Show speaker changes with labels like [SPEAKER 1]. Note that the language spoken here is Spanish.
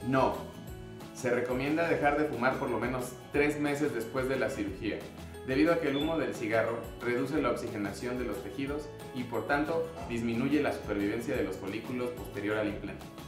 [SPEAKER 1] No. Se recomienda dejar de fumar por lo menos 3 meses después de la cirugía, debido a que el humo del cigarro reduce la oxigenación de los tejidos y por tanto disminuye la supervivencia de los folículos posterior al implante.